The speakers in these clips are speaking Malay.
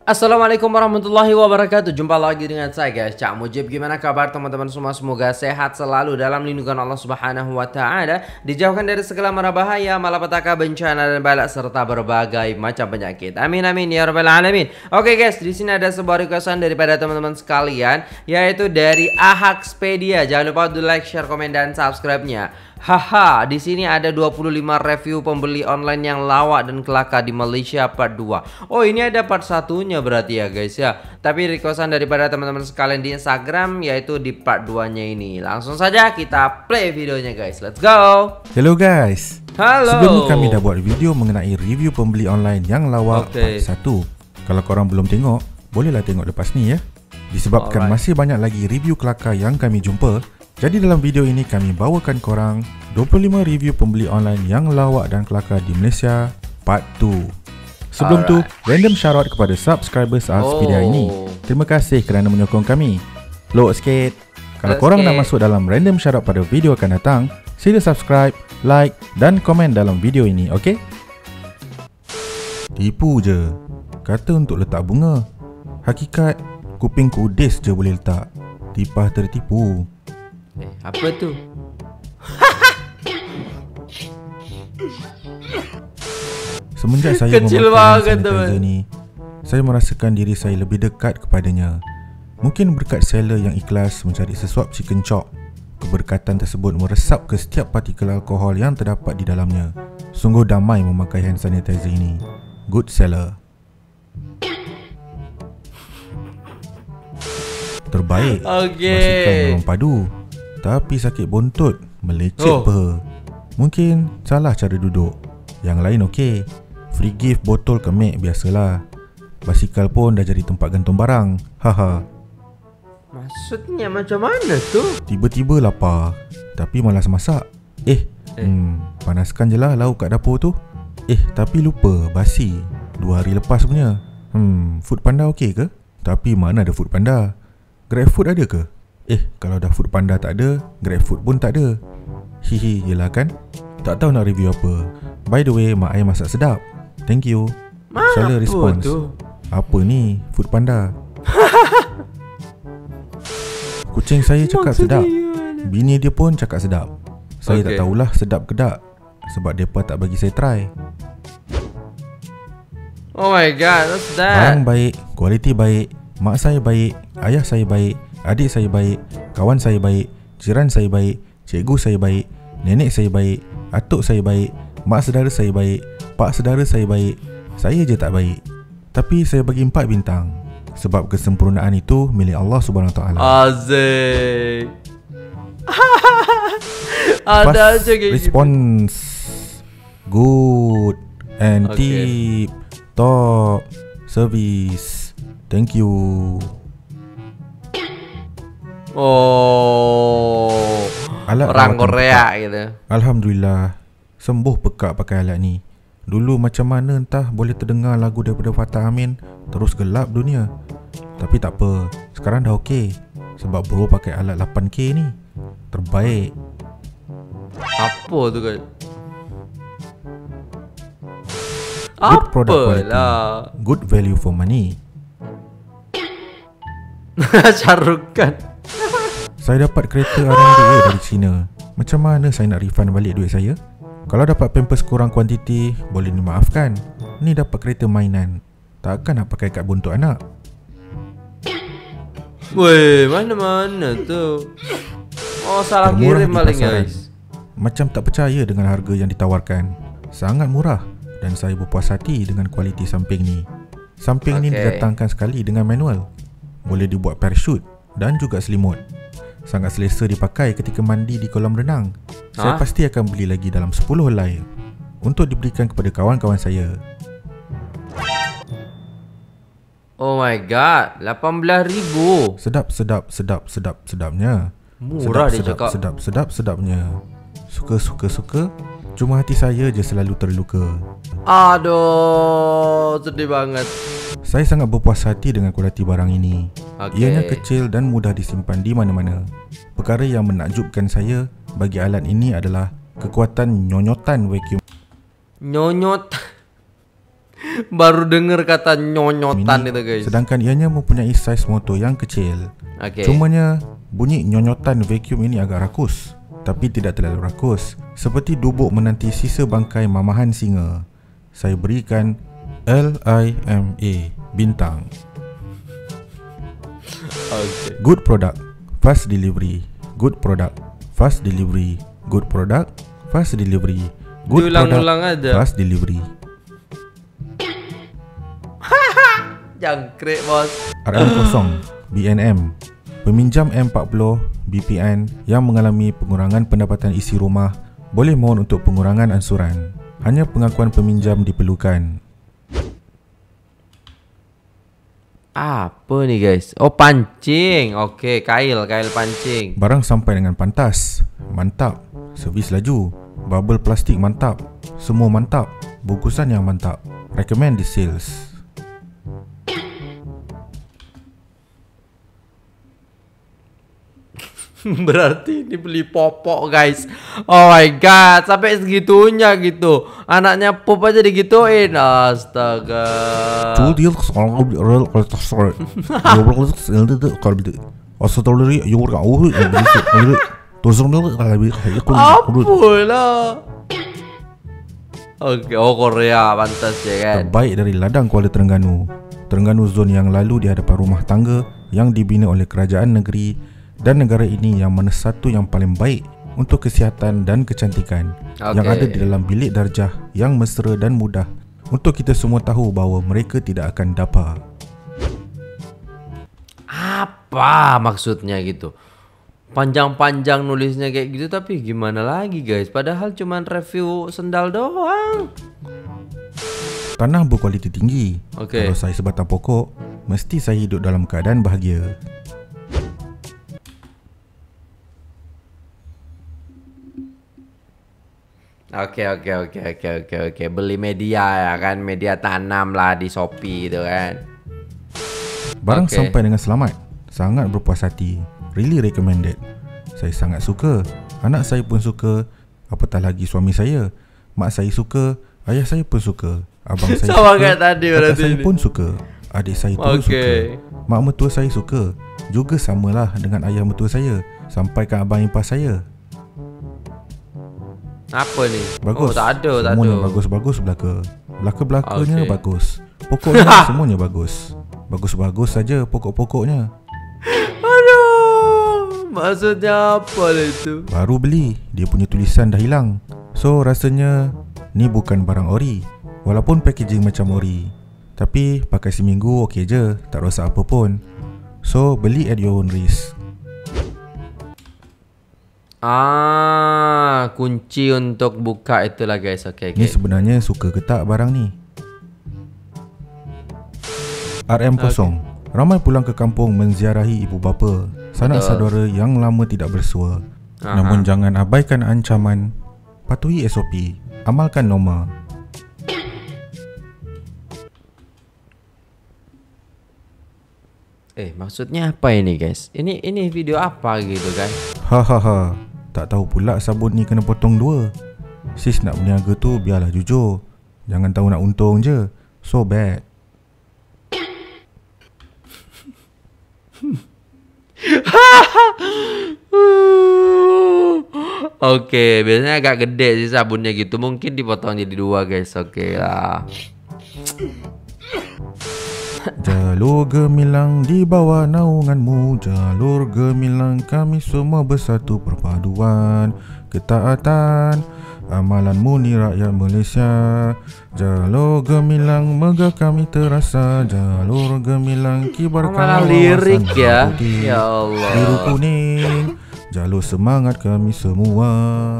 Assalamualaikum warahmatullahi wabarakatuh. Jumpa lagi dengan saya guys, Cak Mujib. Gimana kabar teman-teman semua? Semoga sehat selalu dalam lindungan Allah Subhanahu wa taala, dijauhkan dari segala mara bahaya, malapetaka, bencana dan bala serta berbagai macam penyakit. Amin amin ya rabbal alamin. Oke guys, di sini ada sebuah requestan daripada teman-teman sekalian, yaitu dari Ahaxpedia. Jangan lupa untuk like, share, komen dan subscribe-nya. Haha, di sini ada 25 review pembeli online yang lawak dan kelaka di Malaysia part 2. Oh, ini ada part satunya berarti ya guys ya. Tapi requestan daripada teman-teman sekalian di Instagram yaitu di part 2-nya ini. Langsung saja kita play videonya guys. Let's go. Hello guys. Halo. Sebelum ni kami dah buat video mengenai review pembeli online yang lawak part 1. Kalau korang belum tengok, bolehlah tengok lepas ni ya. Disebabkan masih banyak lagi review kelakar yang kami jumpa, jadi dalam video ini kami bawakan korang 25 review pembeli online yang lawak dan kelakar di Malaysia part 2. Sebelum tu, random shoutout kepada subscribers Ahaxpedia ini. Terima kasih kerana menyokong kami. Load sikit. Kalau korang nak masuk dalam random shoutout pada video akan datang, sila subscribe, like dan komen dalam video ini, okey? Tipu je. Kata untuk letak bunga. Hakikat, kuping kudis je boleh letak. Tipah tertipu. Apa tu? Semenjak saya Kecil memakai banget sanitizer ni, saya merasakan diri saya lebih dekat kepadanya. Mungkin berkat seller yang ikhlas mencari sesuap chicken chop, keberkatan tersebut meresap ke setiap partikel alkohol yang terdapat di dalamnya. Sungguh damai memakai hand sanitizer ini. Good seller. Terbaik. Masukkan orang padu. Tapi sakit bontot, melecet peha. Mungkin salah cara duduk. Yang lain okey. Free gift botol kemek biasalah. Basikal pun dah jadi tempat gantung barang. Haha. Maksudnya macam mana tu? Tiba-tiba lapar, tapi malas masak. Panaskan je lah lauk kat dapur tu. Tapi lupa, basi 2 hari lepas punya. Food Panda okey ke? Tapi mana ada Food Panda? GrabFood ada ke? Kalau dah Food Panda tak ada, GrabFood pun tak ada. Hihi, yelah kan? Tak tahu nak review apa. By the way, mak ayah masak sedap. Thank you. Salah response. Apa ni? Food Panda. Kucing saya cakap sedap. Bini dia pun cakap sedap. Saya tak tahulah sedap ke tak, sebab mereka tak bagi saya try. Oh my god, what's that? Barang baik, kualiti baik, mak saya baik, ayah saya baik, adik saya baik, kawan saya baik, jiran saya baik, cikgu saya baik, nenek saya baik, atuk saya baik, mak saudara saya baik, pak saudara saya baik. Saya je tak baik. Tapi saya bagi 4 bintang. Sebab kesempurnaan itu milik Allah Subhanahu Taala. Azik. Ada aja kayak response good and tip top service. Thank you. Orang Korea gitu. Alhamdulillah, sembuh pekak pakai alat ni. Dulu macam mana entah boleh terdengar lagu daripada Fatah Amin, terus gelap dunia. Tapi tak apa, sekarang dah okey. Sebab bro pakai alat 8K ni. Terbaik. Apa tu kan? Good product quality, good value for money. Carukan. Saya dapat kereta R&D dari China. Macam mana saya nak refund balik duit saya? Kalau dapat pampers kurang kuantiti, boleh dimaafkan. Ni dapat kereta mainan, takkan nak pakai kat buntut anak. Weh, mana-mana tu. Oh, salah kirim paling guys. Macam tak percaya dengan harga yang ditawarkan. Sangat murah dan saya berpuas hati dengan kualiti samping ni. Samping ni didatangkan sekali dengan manual. Boleh dibuat parachute dan juga selimut. Sangat selesa dipakai ketika mandi di kolam renang. Saya pasti akan beli lagi dalam 10 helai untuk diberikan kepada kawan-kawan saya. Oh my god, 18,000. Sedapnya. Murah dia cakap. Sedapnya. Suka. Cuma hati saya je selalu terluka. Aduh, sedih banget. Saya sangat berpuas hati dengan kualiti barang ini. Ianya kecil dan mudah disimpan di mana-mana. Perkara yang menakjubkan saya bagi alat ini adalah kekuatan nyonyotan vacuum. Nyonyot. Baru denger kata nyonyotan mini, itu guys. sedangkan ianya mempunyai saiz motor yang kecil. Cumanya bunyi nyonyotan vacuum ini agak rakus, tapi tidak terlalu rakus, seperti dubuk menanti sisa bangkai mamahan singa. Saya berikan LIMA bintang. Good product, fast delivery. Good product, fast delivery. Good product, fast delivery. Good product, fast delivery. Jangkrik bos. RM0 BNM, peminjam M40 BPN yang mengalami pengurangan pendapatan isi rumah boleh mohon untuk pengurangan ansuran. Hanya pengakuan peminjam diperlukan. Apa nih guys? Oh, pancing. Oke, kail pancing. Barang sampai dengan pantas. Mantap. Servis laju. Bubble plastik mantap. Semua mantap. Bungkusan yang mantap. Recommend the sales. Berarti ini beli popok guys. Oh my god, sampai segitunya gitu. Anaknya pop aja digituin. Astaga. Apalah. Oke, oh Korea pantas ya kan. Terbaik dari ladang Kuala Terengganu. Terengganu Zone yang lalu di hadapan rumah tangga yang dibina oleh kerajaan negeri dan negara ini yang mana satu yang paling baik untuk kesihatan dan kecantikan, yang ada di dalam bilik darjah yang mesra dan mudah untuk kita semua tahu bahawa mereka tidak akan dapar. Apa maksudnya gitu? Panjang-panjang nulisnya kayak gitu, tapi gimana lagi guys? Padahal cuman review sendal doang. Tanah berkualiti tinggi. Kalau saya sebatang pokok, mesti saya hidup dalam keadaan bahagia. Oke. Beli media ya kan, media tanam lah di Shopee itu kan. Barang sampai dengan selamat. Sangat berpuas hati. Really recommended. Saya sangat suka. Anak saya pun suka. Apatah lagi suami saya. Mak saya suka. Ayah saya pun suka. Abang saya sama suka. tadi, kakak saya pun suka. Adik saya pun suka. Mak mertua saya suka. Juga samalah dengan ayah mertua saya. Sampaikan abang ipar saya. Apa nih? Bagus. Oh, tak ada. Semuanya bagus-bagus belaka. Belaka-belakanya bagus. Pokoknya semuanya bagus. Bagus-bagus saja pokok-pokoknya. Aduh, maksudnya apa lah itu? Baru beli, dia punya tulisan dah hilang. So rasanya ni bukan barang ori. Walaupun packaging macam ori, tapi pakai seminggu okey je, tak rosak apa pun. So beli at your own risk. Kunci untuk buka itulah guys. Ni sebenarnya suka ke tak barang ni? RM0. Ramai pulang ke kampung menziarahi ibu bapa, sanak saudara yang lama tidak bersua. Namun jangan abaikan ancaman. Patuhi SOP. Amalkan norma. Maksudnya apa ini guys? Ini video apa gitu kan? Hahaha. Tak tahu pula sabun ni kena potong dua. Sis nak berniaga tu biarlah jujur. Jangan tahu nak untung je. So bad. Oke, biasanya agak gede sih sabunnya gitu. Mungkin dipotong jadi dua guys. Oke lah. Jalur gemilang di bawah naunganmu. Jalur gemilang kami semua bersatu perpaduan ketaatan amalanmu ni rakyat Malaysia. Jalur gemilang megah kami terasa. Jalur gemilang kibarkan lirik ya. Ya Allah. Biru kuning. Jalur semangat kami semua.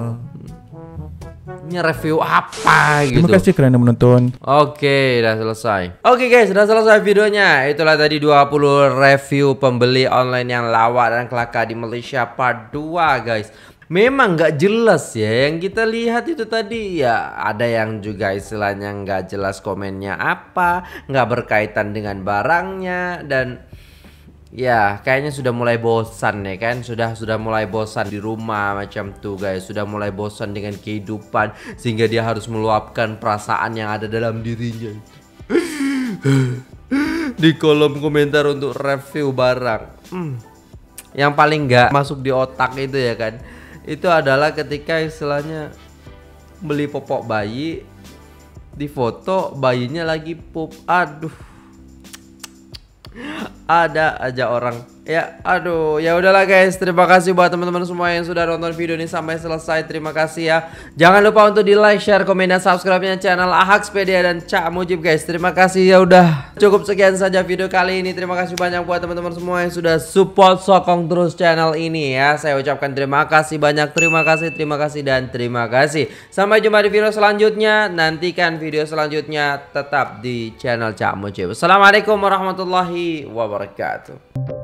Ini review apa gitu. Terima kasih kerana menonton. Oke, dah selesai. Oke guys, sudah selesai videonya. Itulah tadi 20 review pembeli online yang lawak dan kelakar di Malaysia part 2 guys. Memang gak jelas ya. Yang kita lihat itu tadi ya, ada yang juga istilahnya gak jelas komennya apa, gak berkaitan dengan barangnya. Dan ya kayaknya sudah mulai bosan ya kan. Sudah mulai bosan di rumah macam tuh guys. Sudah mulai bosan dengan kehidupan, sehingga dia harus meluapkan perasaan yang ada dalam dirinya. di kolom komentar untuk review barang. Yang paling nggak masuk di otak itu ya kan, itu adalah ketika istilahnya beli popok bayi, di foto bayinya lagi pup. Aduh, ada aja orang ya. Aduh, ya udahlah guys, terima kasih buat teman-teman semua yang sudah nonton video ini sampai selesai. Terima kasih ya. Jangan lupa untuk di like, share, komen, dan subscribe-nya channel Ahaxpedia dan Cak Mujib guys. Terima kasih. Ya udah, cukup sekian saja video kali ini. Terima kasih banyak buat teman-teman semua yang sudah support, sokong terus channel ini ya. Saya ucapkan terima kasih banyak. Terima kasih dan terima kasih. Sampai jumpa di video selanjutnya. Nantikan video selanjutnya tetap di channel Cak Mujib. Assalamualaikum warahmatullahi wabarakatuh.